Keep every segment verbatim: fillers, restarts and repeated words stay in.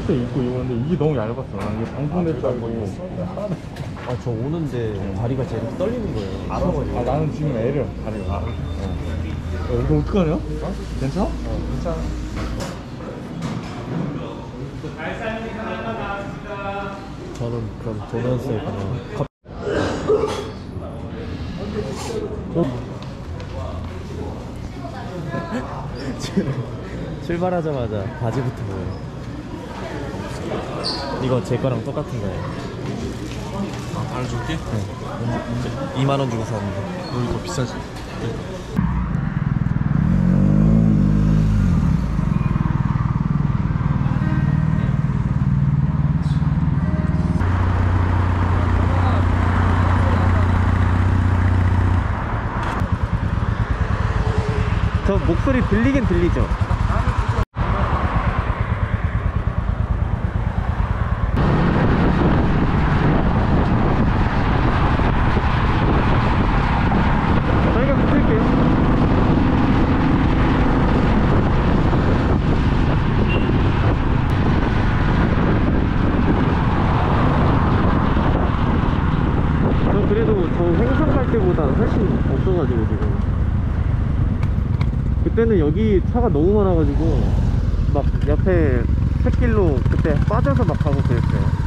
때 입고 입었는데 이게 너무 얇았어. 난 이게 방풍될 줄 알고. 아, 저 오는데 다리가 제일 떨리는 거예요. 아, 아 나는 지금 L이야 다리가. 어. 어, 이거 어떡하냐? 어? 괜찮아? 어, 괜찮아. 저는 그럼 도넛을 그냥 컵... 출발하자마자 바지부터 보여요. 이거 제 거랑 똑같은 거예요. 아, 알아줄게? 네. 이만 원 주고 샀는데. 너 이거 비싸지? 네. 저 목소리 들리긴 들리죠? 저희가 붙을게요. 저 그래도 저 횡성 갈 때보다 훨씬 없어가지고 지금. 그때는 여기 차가 너무 많아가지고 막 옆에 샛길로 그때 빠져서 막 가고 그랬어요.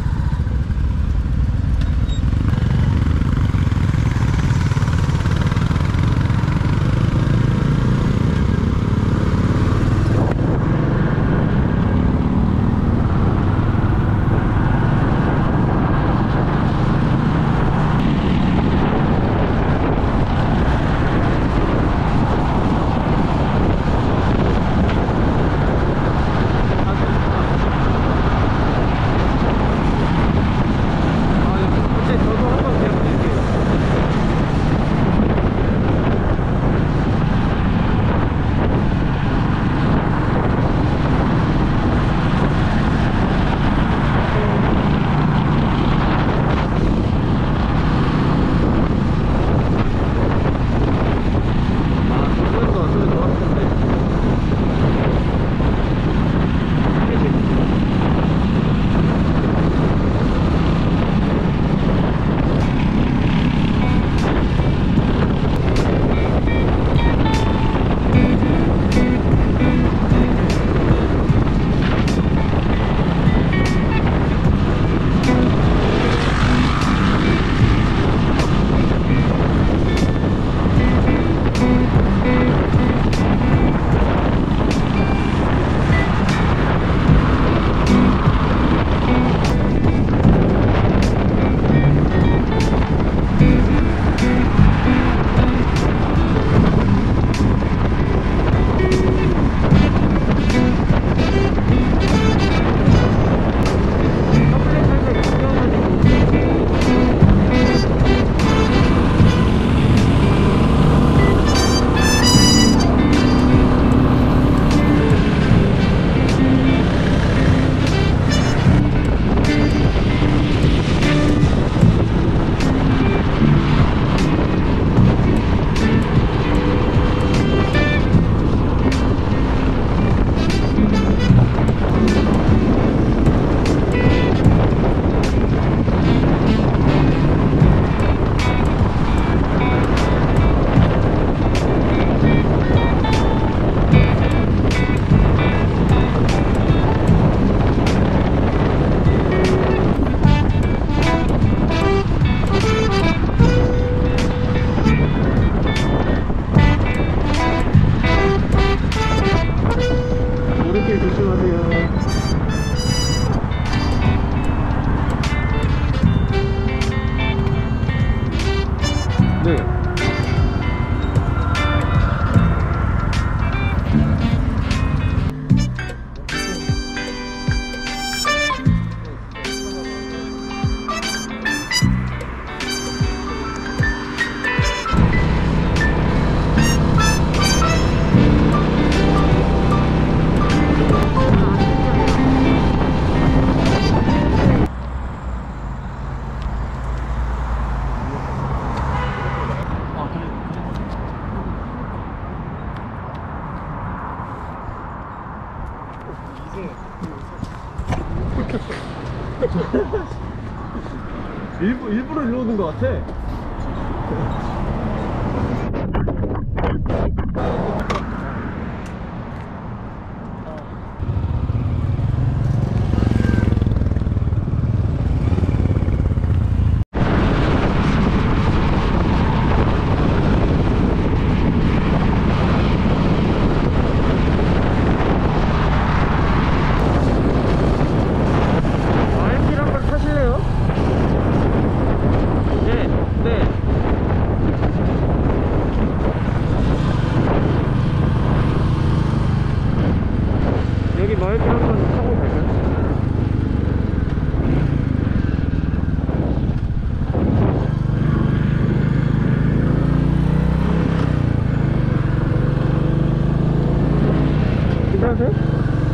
일부, 일부러 일로 오는 것 같아. 마일길 한번 타실래요? 네, 네. 여기 마일길 한번 타고 갈까요? 괜찮으세요?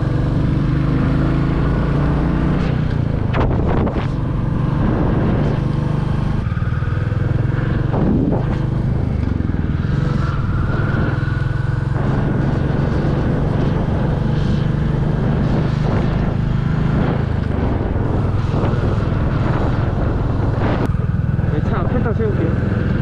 네, 차 앞에다 세울게요.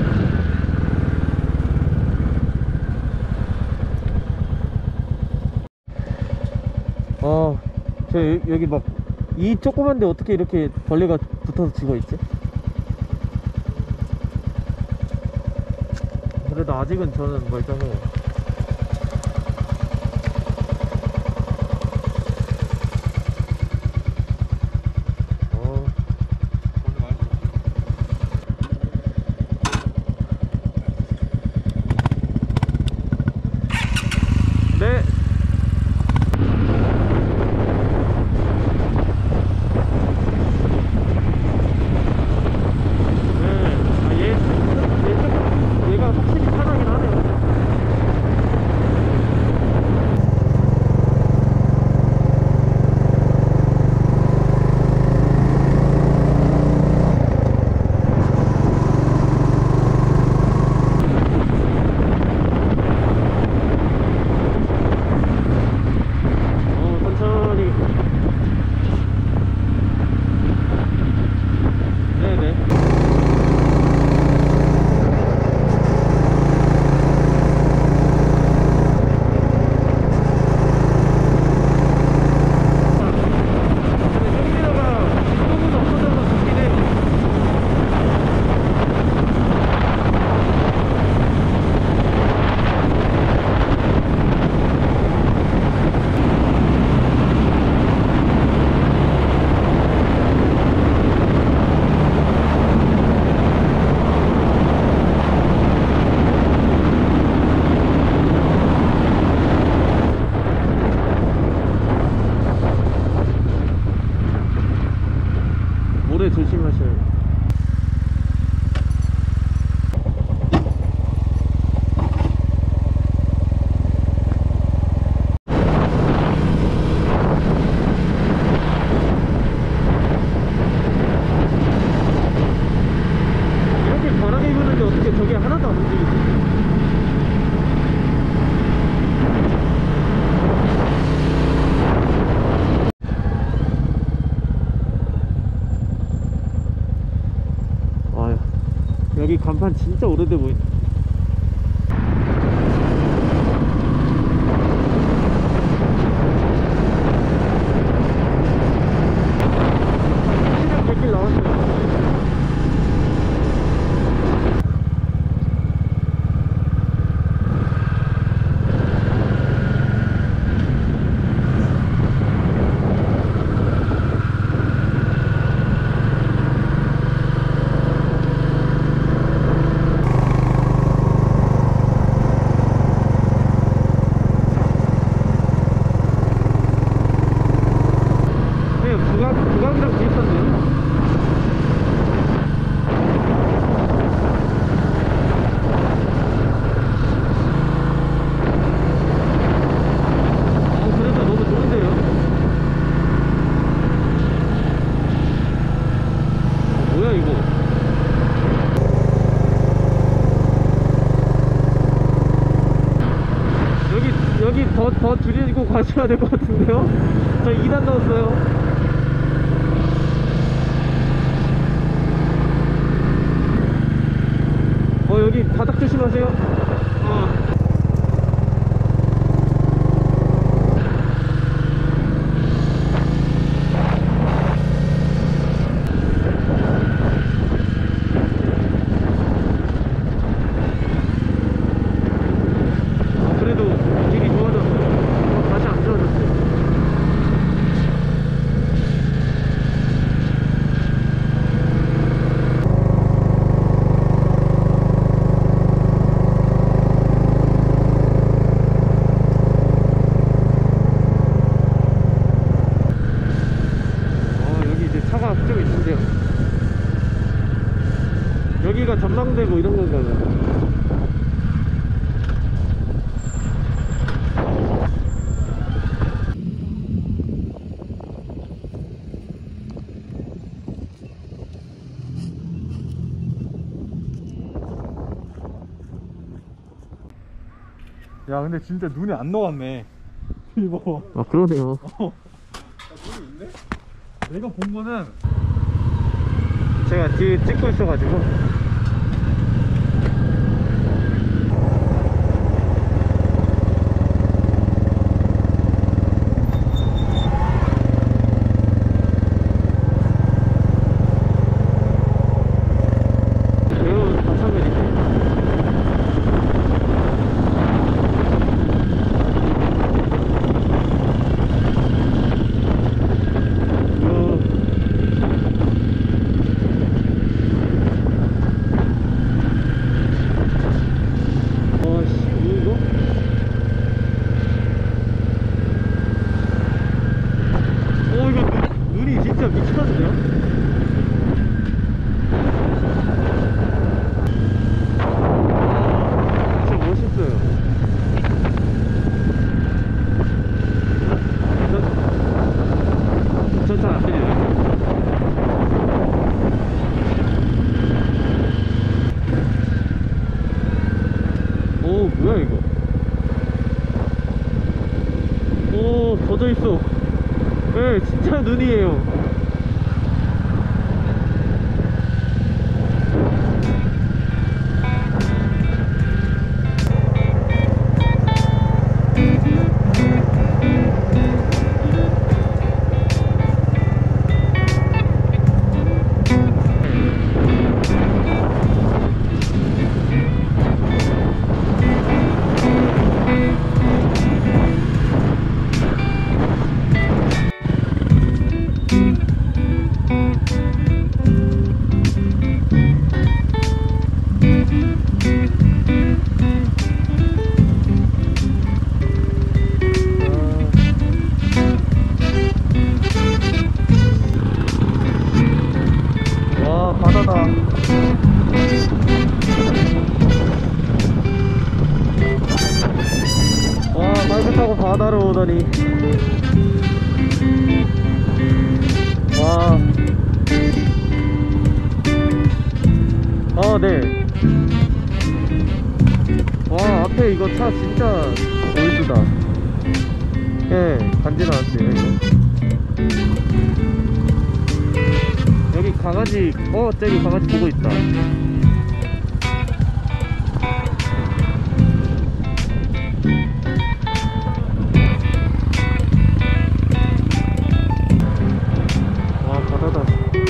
어, 저 여- 여기 막 이 조그만데 어떻게 이렇게 벌레가 붙어서 죽어있지? 그래도 아직은 저는 멀쩡해요. 어, 네. 네. 아, 얘, 얘, 좀- 얘가 확실히 편하긴 하네요. 어, 천천히. 네네. 쇼미더가 조금은 없어져서 좋긴 해요. 모래 조심하셔요. 이렇게 바람이 부는데 어떻게 저게 하나도 안 움직이지? 아유, 여기 간판 진짜 오래돼 보이네. 시장 백 길 나왔어요. 네, 부각, 부각이랑 비슷한데요? 어, 그래도 너무 좋은데요? 어, 뭐야, 이거? 여기, 여기 더, 더 줄이고 가셔야 될 것 같은데요? 저 이 단 넣었어요. 어 여기 바닥 조심하세요. 어. 그래도 길이 좋아졌어요. 어, 다시 안 좋아졌어요. 어, 여기 이제 차가 좀 있는데요. 여기가 전망대고 이런 건가 봐요. 야 근데 진짜 눈이 안 녹았네. 이거 아 그러네요. 어. 눈이 있네? 내가 본 거는 제가 뒤에 찍고 있어가지고. 매우 다창면이네. 진짜 미쳤는데요? 진짜 멋있어요. 저 잘 안 들려요. 오 뭐야 이거. 오 젖어있어. 네 진짜 눈이에요. 와 바다다. 와 바이크 타고 바다로 오다니. 와. 아 네. 와 앞에 이거 차 진짜 올드다. 예 간지 나왔어요 이거. 여기 강아지, 어 저기 강아지 보고 있다. 와 바다다.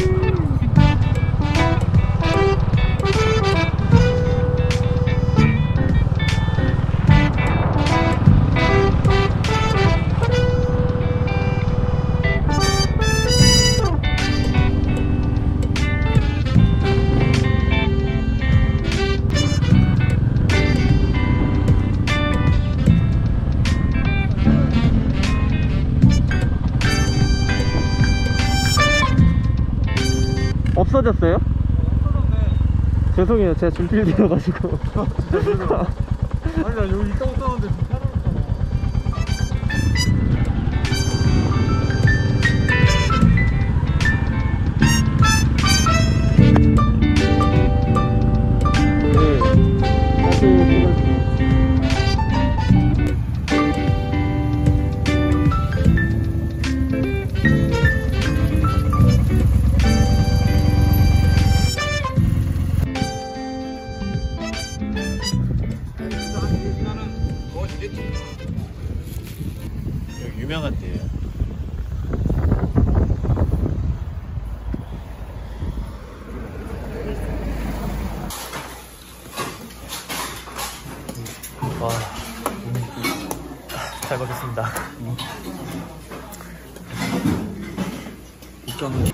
없어졌어요? 없어졌네. 죄송해요 제가 준필되어가지고. 아니 나 여기 있다고 떠는데 사라졌잖아. 네 다시 찍어주세요. 여기 유명한 데예요. 와, 잘 먹겠습니다. 국정은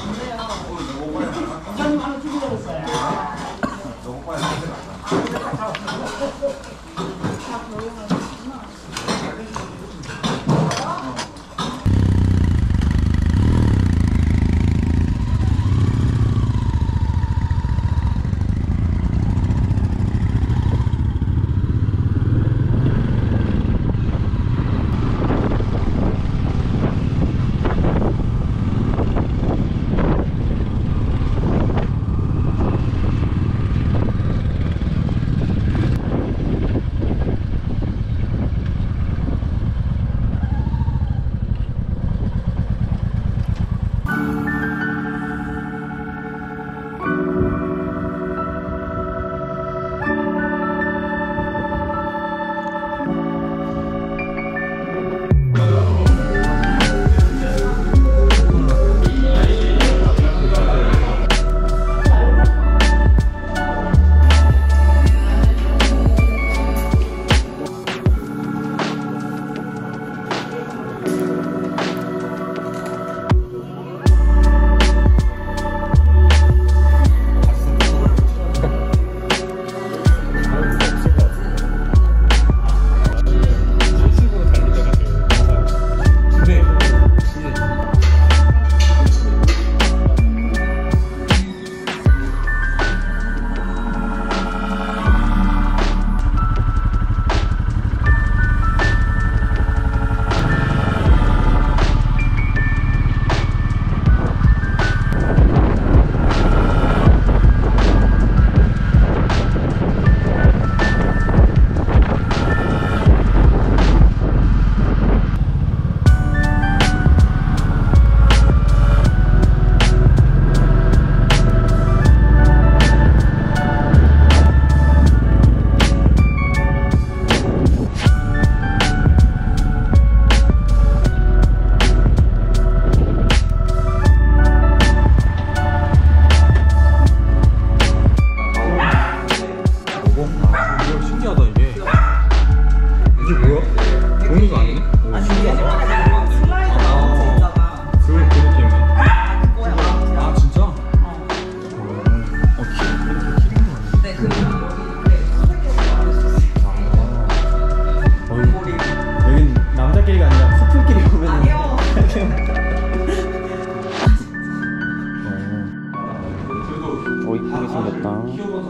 오, 이쁘게 생겼다.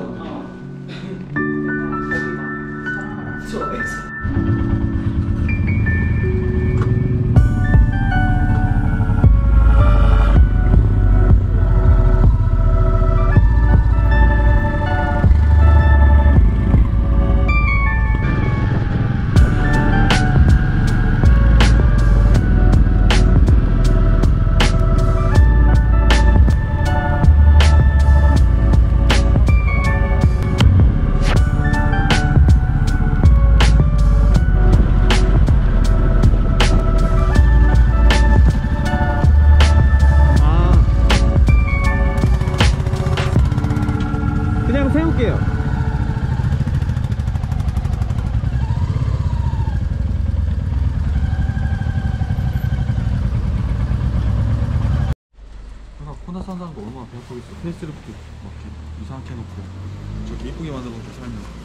그냥 세울게요. 아까 코나 산다는 거 얼마나 배 아프겠어. 페이스를 막 이렇게 이상하게 해놓고 저렇게 이쁘게 만들어놓고 살면.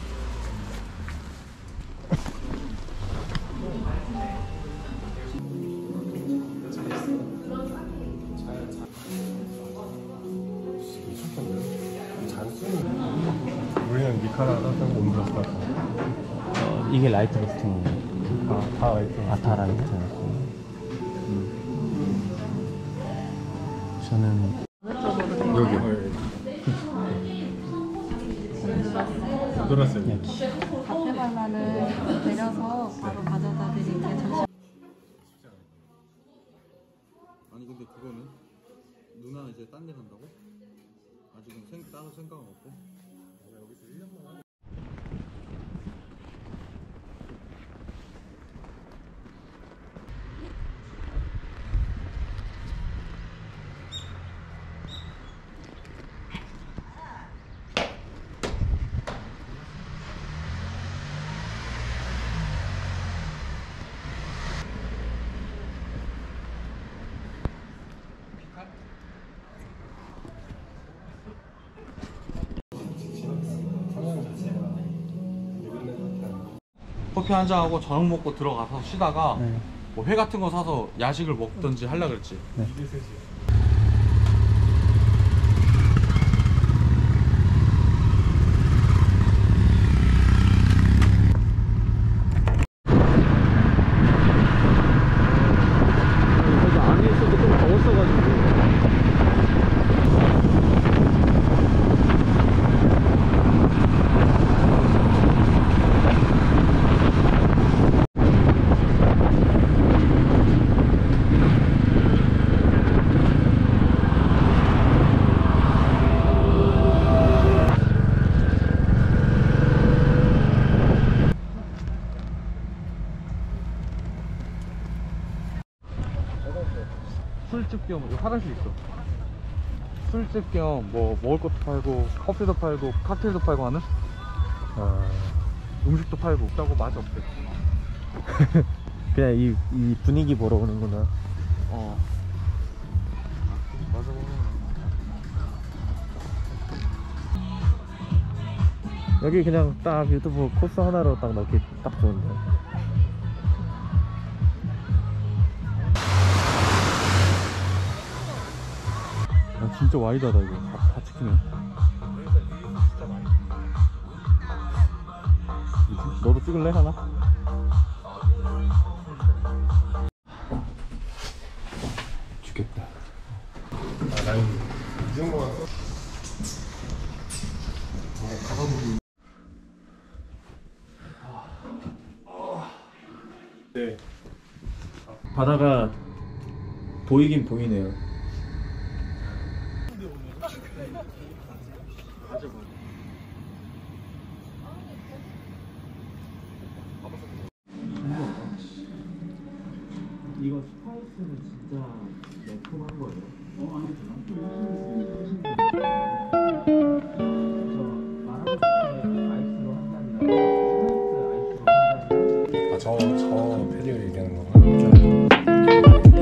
우리는 미카라 따뜻한 거 온브라스 같은 거. 어, 이게 라이트 버튼. 아, 다 라이트. 아, 다 라이트. 음. 저는 여기요. 온브라스. 카페발라는 내려서 바로 가져다 드릴게요. 잠시. 아니 근데 그거는 누나 이제 딴 데 간다고? 아직은 생, 따로 생각은 없고. 여기서 일 년만 커피 한 잔 하고 저녁 먹고 들어가서 쉬다가 네. 뭐 회 같은 거 사서 야식을 먹던지 하려 그랬지. 네. 여기 안에 있을 때 좀 더웠어가지고. 술집 겸 여기 화장실 있어. 술집 겸 뭐 먹을 것도 팔고 커피도 팔고 칵테일도 팔고 하는 아, 음식도 팔고 없다고 맛이 없대. 그냥 이, 이 분위기 보러 오는구나. 어. 맞아. 여기 그냥 딱 유튜브 코스 하나로 딱 넣기 딱 좋은데. 아, 진짜 와이드하다 이거. 다, 다 찍히네. 너도 찍을래 하나? 죽겠다. 아, 나는 이 정도만 써. 네. 바다가 보이긴 보이네요. 이거 스파이스는 진짜 매콤한 거예요? 어, 아니, 저 말하고 싶은 아이스로 한 잔이랑 스파이스 아이스로 한 잔이랑 아, 저, 저 패디오 얘기하는 건가?